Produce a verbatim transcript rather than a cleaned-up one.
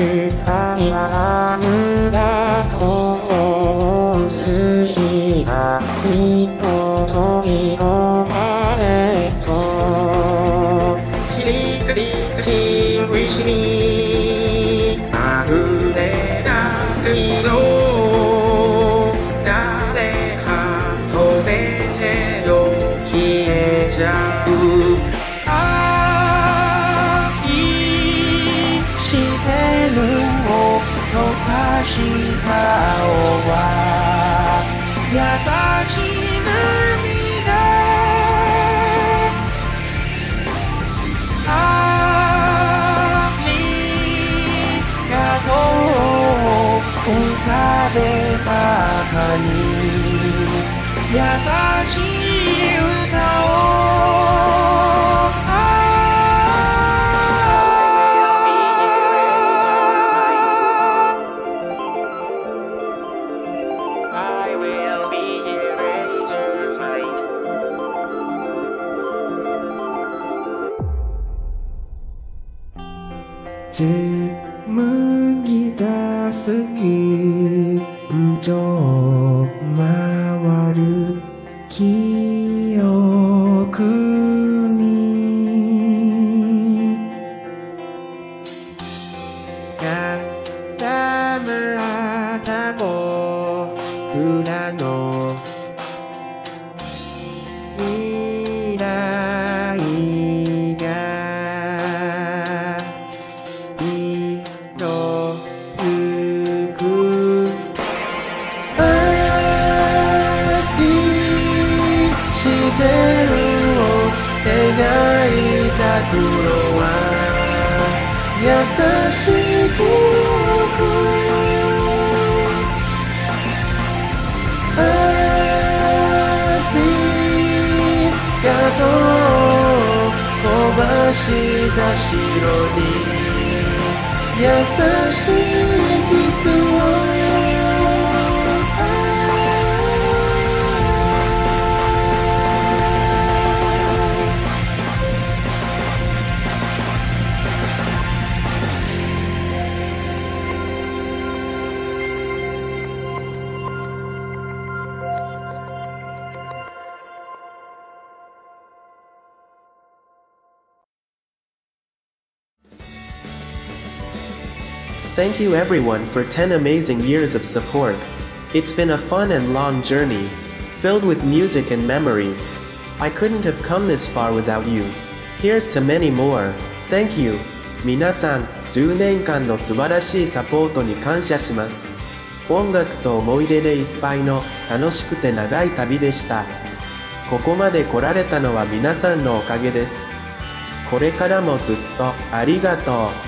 なんだ本筋が一歩飛び込まれとひりつりつきウィシに溢れ出す色誰か止めてよ消えちゃう愛してるを溶かした青は優しい涙ありがとう浮かべたかに優しい歌を紡ぎ出す緊張回る記憶に固まった僕らの未来ゼロを描いた黒は優しい記憶ありがとう飛ばした白に優しいキスを Thank you everyone for ten amazing years of support. It's been a fun and long journey, filled with music and memories. I couldn't have come this far without you. Here's to many more. Thank you. 皆さん、じゅうねんかんの素晴らしいサポートに感謝します。音楽と思い出でいっぱいの楽しくて長い旅でした。ここまで来られたのは皆さんのおかげです。これからもずっとありがとう。